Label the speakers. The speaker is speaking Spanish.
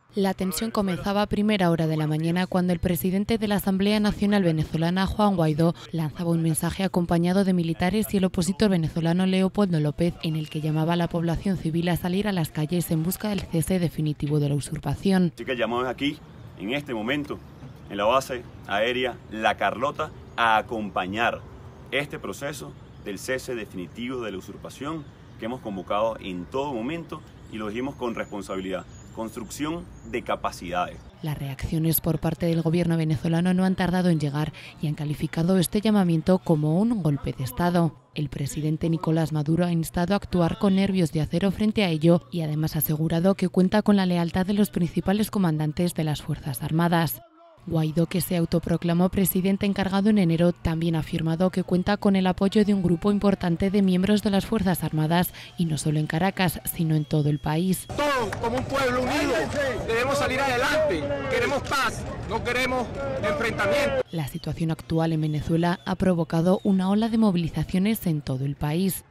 Speaker 1: La tensión comenzaba a primera hora de la mañana cuando el presidente de la Asamblea Nacional Venezolana, Juan Guaidó, lanzaba un mensaje acompañado de militares y el opositor venezolano Leopoldo López, en el que llamaba a la población civil a salir a las calles en busca del cese definitivo de la usurpación.
Speaker 2: Así que llamamos aquí, en este momento, en la base aérea La Carlota, a acompañar este proceso del cese definitivo de la usurpación que hemos convocado en todo momento y lo dijimos con responsabilidad. Construcción de capacidades.
Speaker 1: Las reacciones por parte del gobierno venezolano no han tardado en llegar y han calificado este llamamiento como un golpe de Estado. El presidente Nicolás Maduro ha instado a actuar con nervios de acero frente a ello y además ha asegurado que cuenta con la lealtad de los principales comandantes de las Fuerzas Armadas. Guaidó, que se autoproclamó presidente encargado en enero, también ha afirmado que cuenta con el apoyo de un grupo importante de miembros de las Fuerzas Armadas, y no solo en Caracas, sino en todo el país.
Speaker 3: Todos, como un pueblo unido, debemos salir adelante. Queremos paz, no queremos enfrentamiento.
Speaker 1: La situación actual en Venezuela ha provocado una ola de movilizaciones en todo el país.